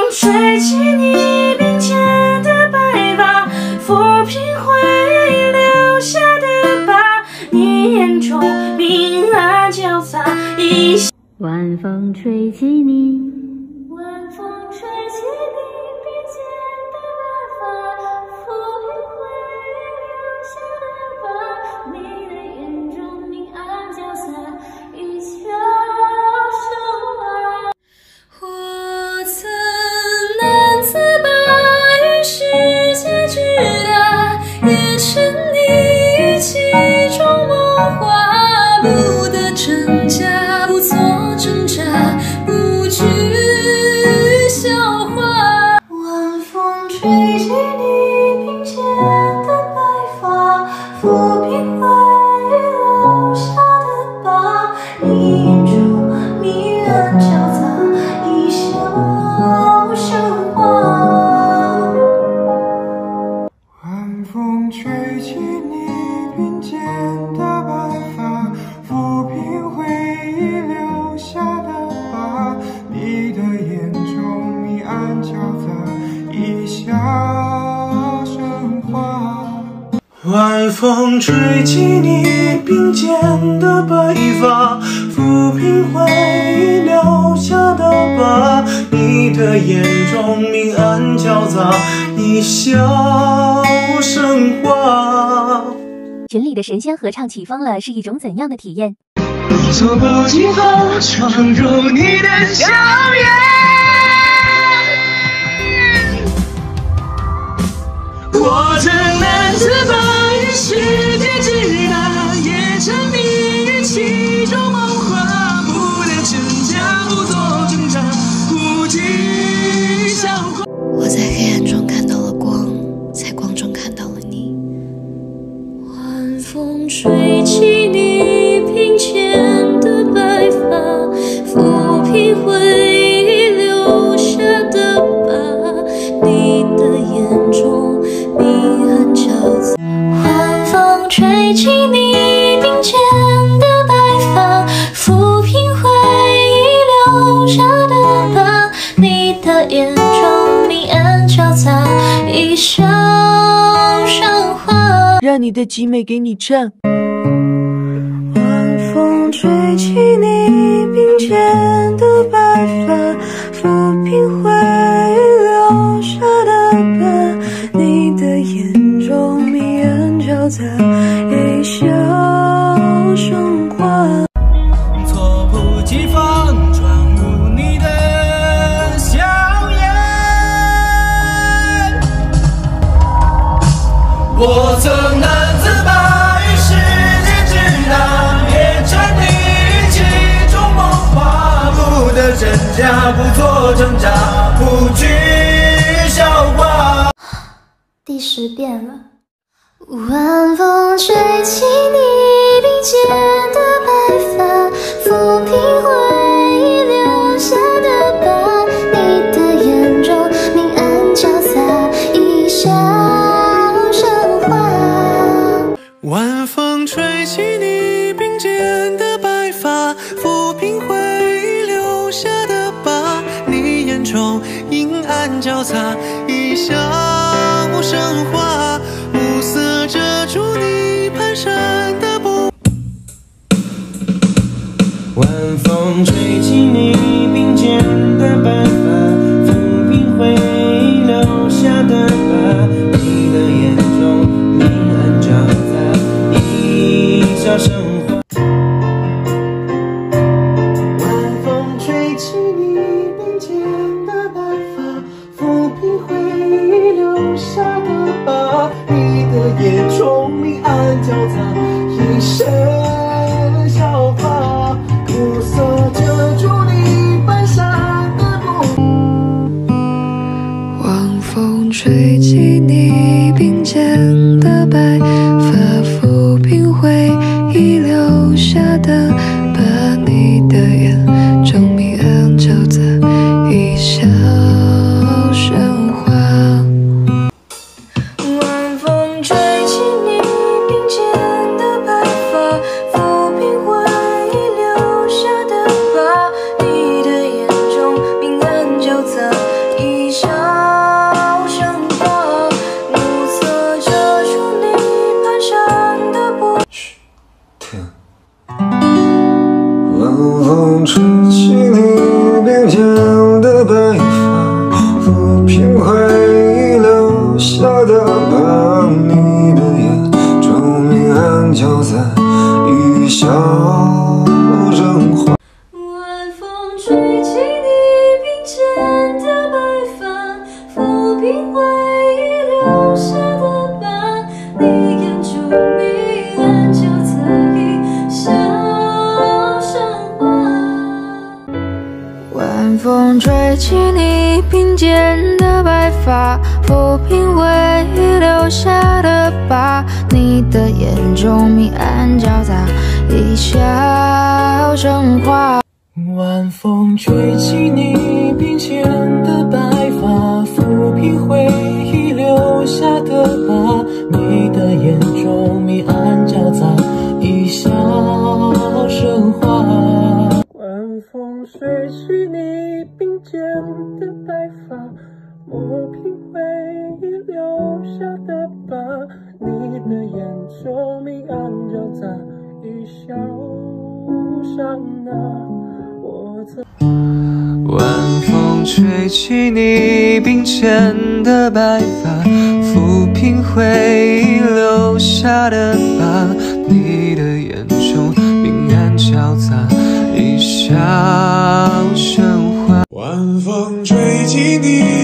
吹起你鬓间的白发，抚平回忆留下的疤。你眼中明暗交杂， 晚风吹起你， 晚风吹起你鬓间的白发，抚平回忆留下的疤。你的眼中明暗交杂，一笑生花。我曾难自拔，于世界之大，也沉溺于其中梦话，不得真假，不做挣扎，不惧笑话。晚风吹起你鬓间的白发，抚平回忆留下的疤。你眼中明暗交杂，一笑生花。 晚风吹起你鬓间的白发，抚平回忆留下的疤。你的眼中明暗交杂，一笑生花。晚风吹起你鬓间的白发，抚平回忆留下的疤。你的眼中明暗交杂，一笑生花。 群里的神仙合唱起风了，是一种怎样的体验？ 我猝不及防闯入你的校园，我曾难自拔，于世界之大，也沉迷于其中梦话，不能真假，不做挣扎，不惧笑话。 我在黑暗中看到了光，在光中看到了你。晚风吹起你鬓间的白发，抚平回忆留下的疤。你的眼中明暗交杂。晚风吹起你鬓间的白发，抚平回忆留下的疤。你的眼中明暗交杂，一笑生花。 让你的集美给你唱。 晚风吹起你鬓间的白发，抚平回忆留下的疤。你的眼中明暗交杂，一笑生花。 猝不及防闯入你的校园，我曾难自拔，于世界之大，也沉溺于其中梦话，不得真假，不做挣扎，不惧笑话。 第10遍了。晚风吹起你鬓间的白发，抚平回忆留下的疤。你的眼中明暗交杂，一笑生花。 晚风吹起你鬓间的白发，抚平回忆留下的疤。你眼中阴暗交杂，一笑生花，暮色遮住你蹒跚的步。晚风吹起你鬓间的白发，抚平回忆留下的疤。你的眼中明暗交杂，一笑生花。晚风吹起你鬓间的白发，抚平回忆留下的疤。你的眼中明暗交杂，一身笑话，暮色遮住你蹒跚的步。 晚风吹起你鬓间的白发，抚平回忆留下的疤。你的眼中明暗交杂，一笑生花。晚风吹起你鬓间的白发，抚平回忆留下的疤。你的眼中明暗交杂，一起你鬓间的白发，抚平回忆留下的疤。你的眼中明暗交杂，一笑生花。 晚风吹起你鬓间的白发，抚平回忆留下的疤。你的眼中明暗交杂，一笑生花。晚风吹起你鬓间的白发，抚平回忆留下的疤。你的眼中明暗交杂，一笑刹那。晚风吹起你鬓间的白发，抚平回忆留下的疤。你的眼中明暗交杂，一笑生花。晚风吹起你